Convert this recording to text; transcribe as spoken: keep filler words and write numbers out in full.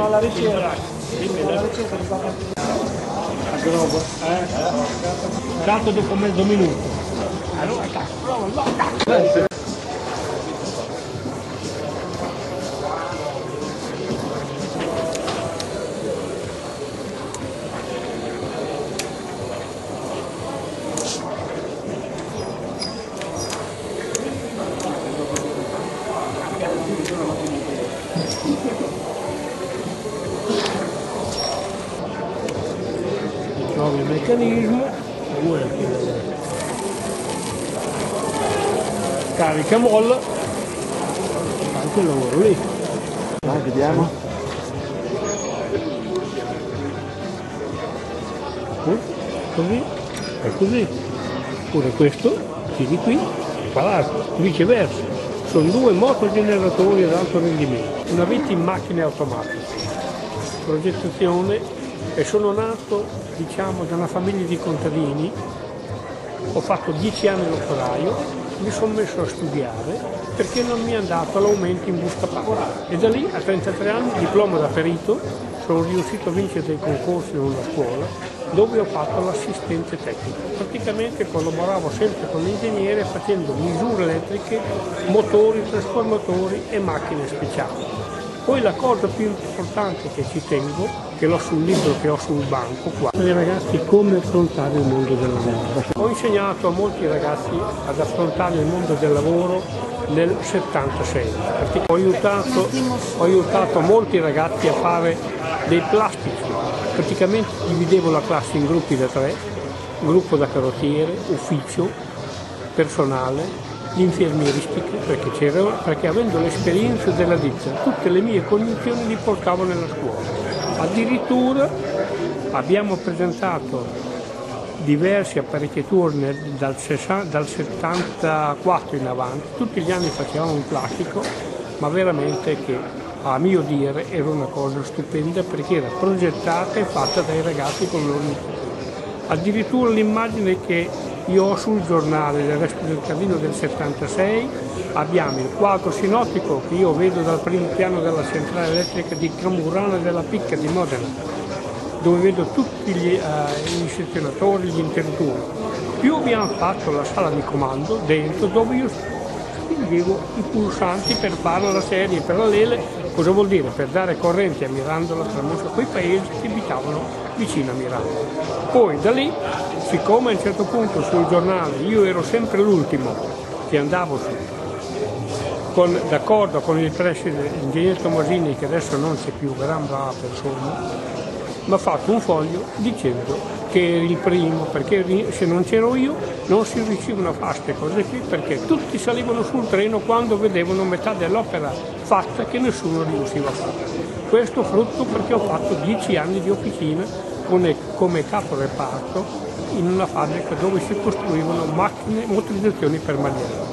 Sono alla ricerca. Alla ricerca di papà. Grobo, eh? Tanto dopo mezzo minuto. Allora, cazzo, trovi il meccanismo, carica molla, anche il lavoro lì. Dai, vediamo. Così, e così. Pure questo, tiri qui, qua l'altro, viceversa. Sono due motogeneratori ad alto rendimento, una vita in macchine automatiche. Progettazione, e sono nato, diciamo, da una famiglia di contadini. Ho fatto dieci anni l'operaio, mi sono messo a studiare perché non mi è andato l'aumento in busta paga. E da lì, a trentatré anni, diploma da perito, sono riuscito a vincere dei concorsi in una scuola dove ho fatto l'assistente tecnico. Praticamente collaboravo sempre con l'ingegnere facendo misure elettriche, motori, trasformatori e macchine speciali. Poi la cosa più importante che ci tengo, che l'ho sul libro che ho sul banco qua, ai ragazzi come affrontare il mondo del lavoro. Ho insegnato a molti ragazzi ad affrontare il mondo del lavoro nel settantasei. Ho aiutato, ho aiutato molti ragazzi a fare dei plastici. Praticamente dividevo la classe in gruppi da tre, gruppo da carrozziere, ufficio, personale, infermieristiche, perché, c'era, perché avendo l'esperienza della ditta, tutte le mie cognizioni li portavo nella scuola. Addirittura abbiamo presentato diverse apparecchiature dal, dal settantaquattro in avanti, tutti gli anni facevamo un plastico, ma veramente che a mio dire era una cosa stupenda perché era progettata e fatta dai ragazzi con loro iniziativa. Addirittura l'immagine che io ho sul giornale del Resto del Carlino del settantasei, abbiamo il quadro sinottico che io vedo dal primo piano della centrale elettrica di Cromurano e della Picca di Modena, dove vedo tutti gli, uh, i sezionatori, gli interruttori. Più abbiamo fatto la sala di comando dentro dove io spingevo i pulsanti per fare la serie parallele. Cosa vuol dire? Per dare corrente a Mirandola, Tramuso, quei paesi che abitavano vicino a Mirandola. Poi da lì, siccome a un certo punto sul giornale io ero sempre l'ultimo che andavo su, d'accordo con il preside, l'ingegnere Tomasini, che adesso non c'è più, gran brava persona, mi ha fatto un foglio dicendo che eri il primo, perché se non c'ero io non si riuscivano a fare queste cose qui, perché tutti salivano sul treno quando vedevano metà dell'opera fatta che nessuno riusciva a fare. Questo frutto perché ho fatto dieci anni di officina come, come capo reparto in una fabbrica dove si costruivano macchine, motorizzazioni per maniera.